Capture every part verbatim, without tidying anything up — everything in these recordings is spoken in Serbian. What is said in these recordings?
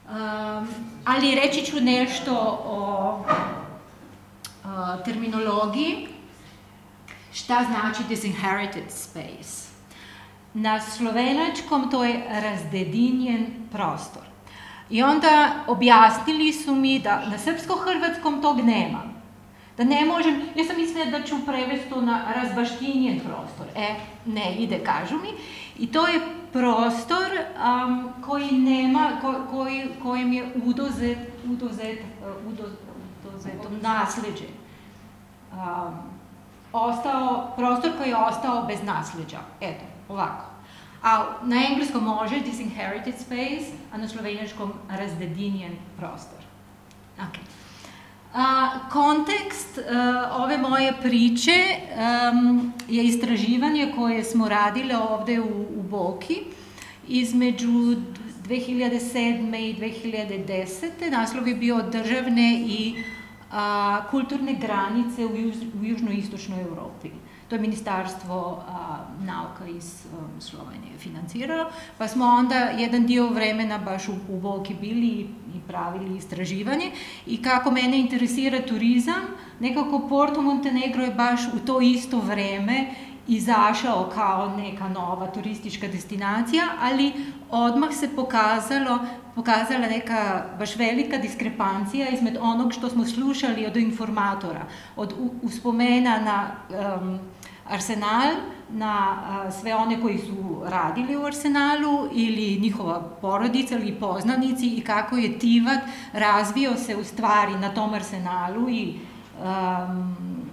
Ali reći ću nešto o terminologiji, šta znači disinherited space. Na slovenačkom to je razdedinjen prostor. I onda objasnili su mi da na srpsko-hrvatskom tog nema. Da ne možem, ja sam mislila da ću prevesti to na razbaštinjen prostor. E, ne ide, kažu mi. I to je prostor um, koji nema, ko, koji, kojim je udozet, udozet, udozet, udozetom nasljeđe. Um, ostao, prostor koji je ostao bez nasljeđa. Eto, ovako. A na engleskom može disinherited space, a na slovenačkom razdedinjen prostor. Okay. A, kontekst uh, ove moje priče um, je istraživanje koje smo radile ovde u, u Boki između dve hiljade sedme i dve hiljade desete. Naslov je bio državne i a, kulturne granice u, juž, u južnoistočnoj Evropi. To je Ministarstvo a, nauka iz um, Slovenije financiralo, pa smo onda jedan dio vremena baš u, u Boki bili i, i pravili istraživanje. I kako mene interesira turizam, nekako Porto Montenegro je baš u to isto vreme izašao kao neka nova turistička destinacija, ali odmah se pokazalo, pokazala neka baš velika diskrepancija izmed onog što smo slušali od informatora, od uspomena na um, Arsenal, na uh, sve one koji su radili u Arsenalu ili njihova porodica ili poznanici i kako je Tivat razvio se u stvari na tom Arsenalu i um,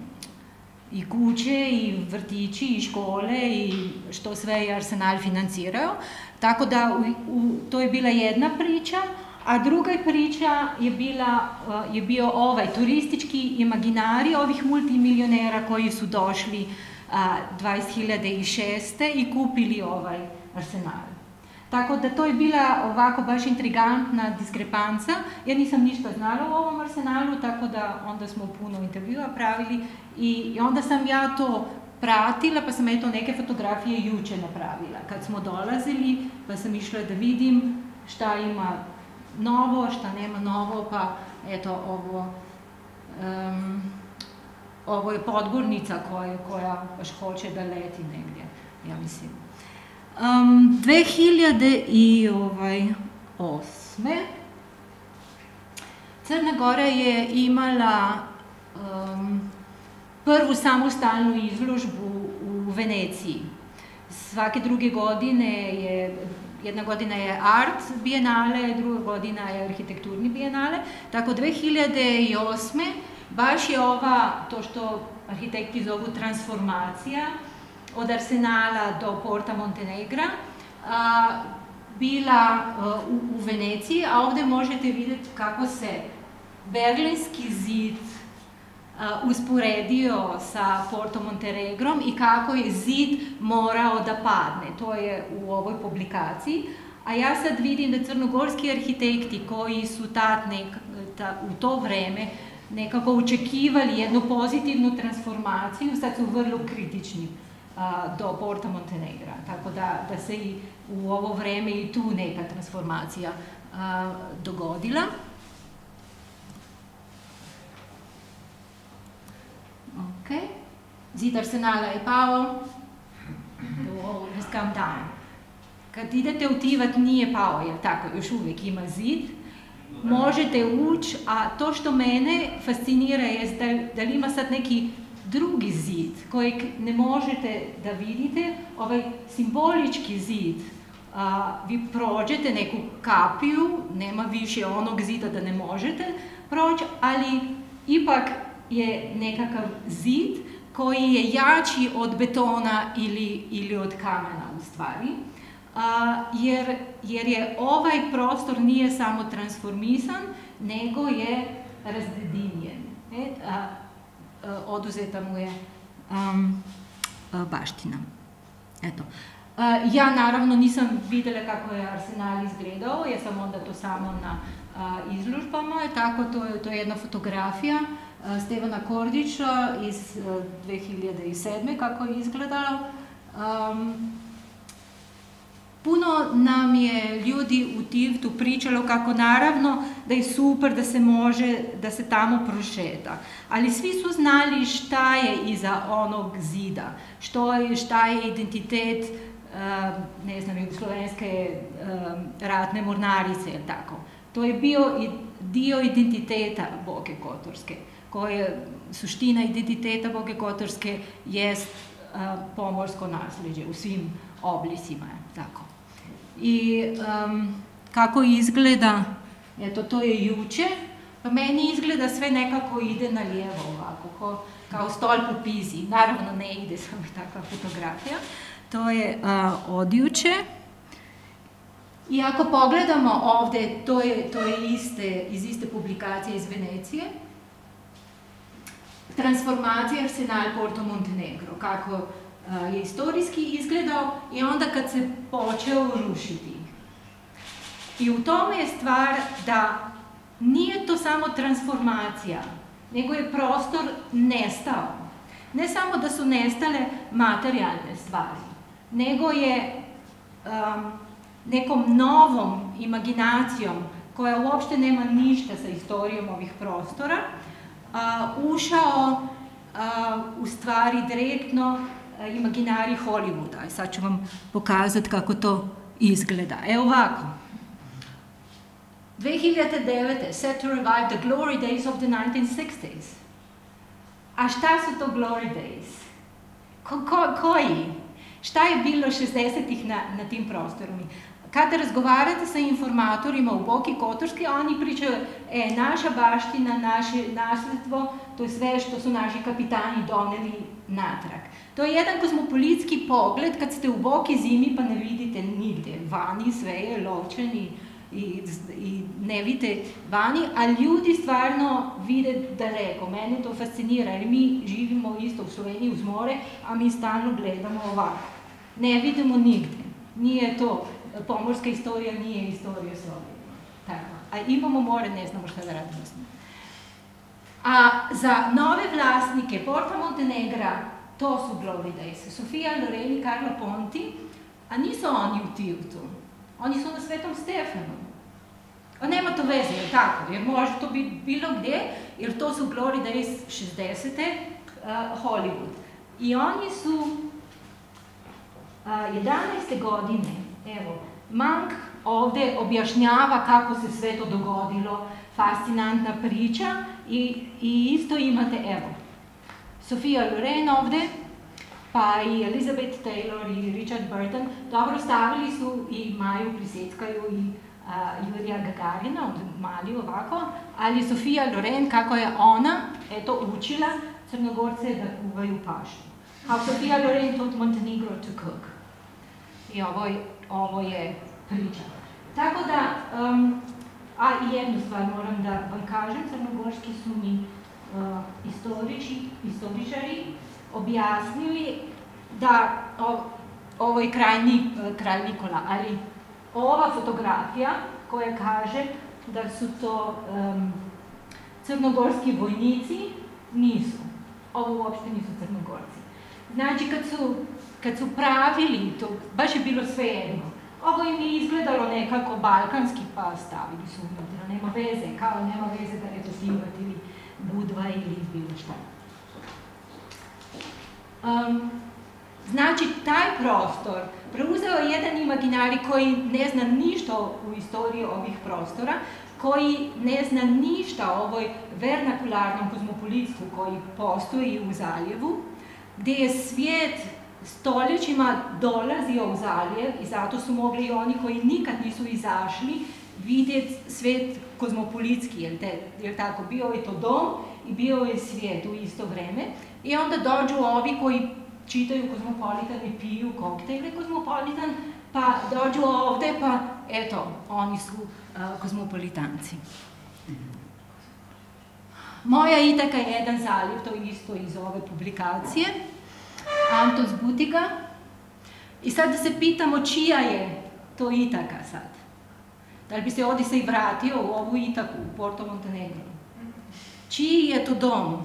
i kuće, i vrtići, i škole, i što sve je Arsenal financirao. Tako da u, u, to je bila jedna priča, a druga priča je, bila, je bio ovaj turistički imaginari ovih multimilionera koji su došli a, dvadeset hiljade šeste. i kupili ovaj Arsenal. Tako da to je bila ovako baš intrigantna diskrepanca. Ja nisam ništa znala o ovom Arsenalu, tako da onda smo puno intervjua pravili i, i onda sam ja to pratila, pa sam eto neke fotografije juče napravila. Kad smo dolazili, pa sam išla da vidim šta ima novo, šta nema novo, pa eto ovo, um, ovo je podgornica koja, koja baš hoće da leti negdje, ja mislim. Um, dve hiljade osme. Crna Gora je imala um, prvu samostalnu izložbu u Veneciji. Svake druge godine je, jedna godina je art bijenale, druga godina je arhitekturni bijenale. Tako dve hiljade osme. baš je ova, to što arhitekti zovu transformacija, od Arsenala do Porta Montenegra, a, bila a, u, u Veneciji, a ovde možete vidjeti kako se Berlinski zid a, usporedio sa Porto Montenegrom i kako je zid morao da padne. To je u ovoj publikaciji. A ja sad vidim da crnogorski arhitekti koji su tad nek, ta, u to vreme nekako očekivali jednu pozitivnu transformaciju, sad su vrlo kritični a, do Porta Montenegra. Tako da, da se i u ovo vreme i tu neka transformacija a, dogodila. Ok. Zid Arsenala je pao. The wall has come down. Kad idete u Tivat nije pao, jer tako, još uvijek ima zid. Možete ući, a to što mene fascinira je da, da li ima sad neki drugi zid kojeg ne možete da vidite, ovaj simbolički zid. A, vi prođete neku kapiju, nema više onog zida da ne možete proći, ali ipak je nekakav zid koji je jači od betona ili, ili od kamena u stvari. A, jer, jer je ovaj prostor nije samo transformisan, nego je razdedinjen. E, a, a, oduzeta mu je um, a, baština. Eto. A, ja naravno nisam videla kako je Arsenal izgledao, ja sam onda to samo na a, izložbama, tako to je, to je jedna fotografija a, Stevana Kordića iz a, dve hiljade sedme kako je izgledalo. Um, Puno nam je ljudi u Tivtu pričalo kako naravno da je super da se može, da se tamo prošeta. Ali svi su znali šta je iza onog zida, što je, šta je identitet, ne znam, jugoslovenske ratne mornarice, ili tako. To je bio dio identiteta Boke Kotorske, koja suština identiteta Boke Kotorske jest pomorsko nasljeđe u svim oblicima, tako. I um, kako izgleda, eto, to je juče, pa meni izgleda sve nekako ide na lijevo ovako, ko, kao stolp u Pizi. Naravno ne ide samo takva fotografija. To je uh, od juče. I ako pogledamo ovde, to je, to je iste, iz iste publikacije iz Venecije, transformacija Arsenal Porto Montenegro, kako je istorijski izgledao i onda kad se počeo rušiti. I u tome je stvar da nije to samo transformacija, nego je prostor nestao. Ne samo da su nestale materijalne stvari, nego je um, nekom novom imaginacijom, koja uopšte nema ništa sa istorijom ovih prostora, uh, ušao uh, u stvari direktno imaginari Hollywooda. I sad ću vam pokazati kako to izgleda. Evo ovako. dve hiljade devete. Set to revive the glory days of the nineteen sixties. A šta su to glory days? Ko, ko, koji? Šta je bilo šezdesetih na, na tim prostorima? Kada razgovarate sa informatorima u Boki Kotorske, oni pričaju, e, naša baština, naše nasljedstvo, to je sve što su naši kapitani doneli natrag. To je jedan kozmopolitski pogled kad ste u Boki zimi pa ne vidite nigde. Vani sve je lovčani i, i ne vidite vani, a ljudi stvarno vide daleko. Mene to fascinira jer mi živimo isto u Sloveniji uz more, a mi stalno gledamo ovako. Ne vidimo nigde. Nije to, pomorska istorija nije istorija Slovenije. Tako. A imamo more, ne znamo šta da radimo s njim. A za nove vlasnike Porta Montenegra to su glory days. Sofia Loren i Carlo Ponti, a nisu oni u Tivtu. Oni su na Svetom Stefanu. A nema to veze, je tako? Jer može to biti bilo gdje, jer to su glory days šezdesete uh, Hollywood. I oni su uh, jedanaeste godine, evo, Mank ovdje objašnjava kako se sve to dogodilo, fascinantna priča i, i isto imate, evo, Sofia Loren ovde, pa i Elizabeth Taylor i Richard Burton, dobro stavili su i Maju Priseckaju i a, Jurija Gagarina, mali ovako, ali Sofia Loren, kako je ona, eto, učila Crnogorce da kuvaju pašu. How Sofia Loren taught Montenegro to cook. I ovo je, ovo je priča. Tako da, um, a i jednu stvar moram da vam kažem, crnogorski su mi Uh, istoriči, istoričari objasnili da o, ovo je kraj, uh, kraj Nikola, ali ova fotografija koja kaže da su to um, crnogorski vojnici, nisu. Ovo uopšte nisu Crnogorci. Znači, kad su, kad su pravili to, baš je bilo sve jedno. Ovo im je izgledalo nekako balkanski, pa stavili su unutra, nema veze, kao nema veze da je to Tivat ili Budva ili bilo šta. Um, znači, taj prostor preuzeo je jedan imaginari koji ne zna ništa u istoriji ovih prostora, koji ne zna ništa o ovoj vernakularnom kozmopolitstvu koji postoji u zaljevu, gdje je svijet stoljećima dolazio u zaljev i zato su mogli i oni koji nikad nisu izašli vidjeti svijet kozmopolitski, jer, te, jer tako, bio je to dom i bio je svijet u isto vreme. I onda dođu ovi koji čitaju Kozmopolitan i piju koktejle Kozmopolitan, pa dođu ovde, pa eto, oni su uh, kozmopolitanci. Moja Itaka je jedan zaljev, to je isto iz ove publikacije, Antos Butiga. I sad da se pitamo čija je to Itaka sad. Da li bi se Odisej vratio u ovu Itaku, u Porto Montenegro? Čiji je to dom?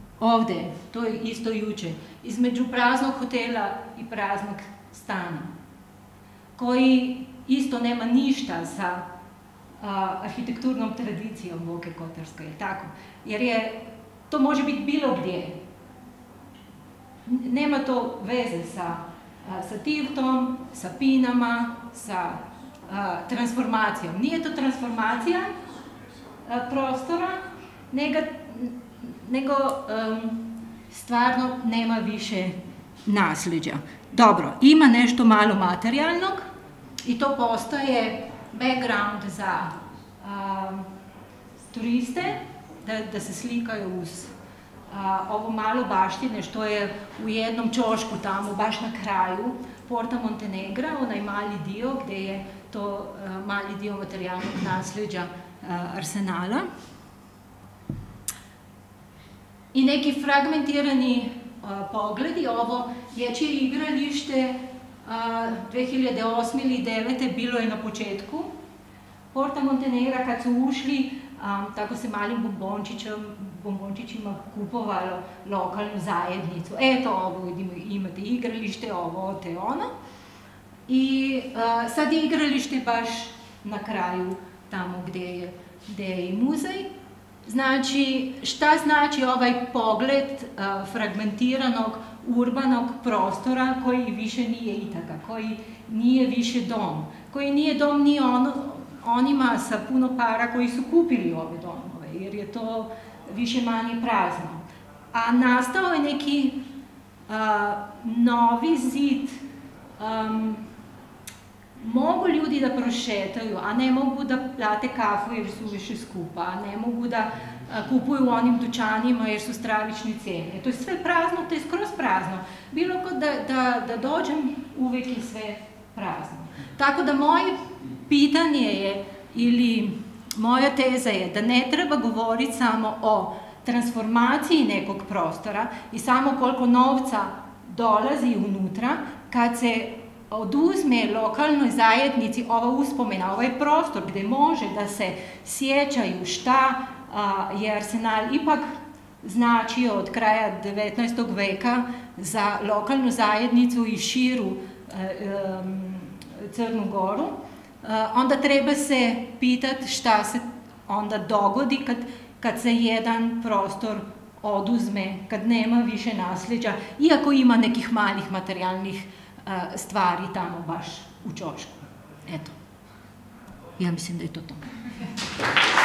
Ovde, to je isto juče, između praznog hotela i praznog stana. koji isto nema ništa sa arhitekturnom tradicijom Boke Kotorske, je tako? Jer je, to može biti bilo gdje. Nema to veze sa, sa Tivtom, sa Pinama, sa a, transformacijom. Nije to transformacija a, prostora, nego, nego um, stvarno nema više nasljeđa. Dobro, ima nešto malo materijalnog i to postaje background za um, turiste, da, da se slikaju uz a, ovo malo baštine što je u jednom ćošku tamo, baš na kraju Porta Montenegra, onaj mali dio gdje je to a, mali dio materijalnog nasljeđa a, arsenala. I neki fragmentirani a, pogledi, ovo dječje igralište a, dvije hiljade osme ili dvije hiljade devete bilo je na početku Porta Montenegra, kad su ušli, a, tako se malim bombončićima kupovalo lokalnu zajednicu. Eto, ovo imate igralište, ovo, te ono. I a, sad je igralište baš na kraju, tamo gdje je, gdje je i muzej. Znači, šta znači ovaj pogled a, fragmentiranog urbanog prostora koji više nije Itaka, koji nije više dom, koji nije dom ni ono, onima sa puno para koji su kupili ove domove, jer je to više manje prazno. A nastao je neki a, novi zid, um, mogu ljudi da prošetaju, a ne mogu da plate kafu jer su više skupa, a ne mogu da a, kupuju u onim dućanima jer su stravične cijene. To je sve prazno, to je skroz prazno. Bilo kod da, da, da dođem, uvijek je sve prazno. Tako da moje pitanje je, ili moja teza je da ne treba govoriti samo o transformaciji nekog prostora i samo koliko novca dolazi unutra, kad se oduzme lokalnoj zajednici ova uspomena, ovaj prostor gdje može da se sjećaju šta a, je arsenal ipak značio od kraja devetnaestog veka za lokalnu zajednicu i širu a, a, Crnu Goru, a, onda treba se pitati šta se onda dogodi kad, kad se jedan prostor oduzme, kad nema više nasljeđa, iako ima nekih malih materijalnih stvari tamo baš u ćošku. Eto, ja mislim da je to to.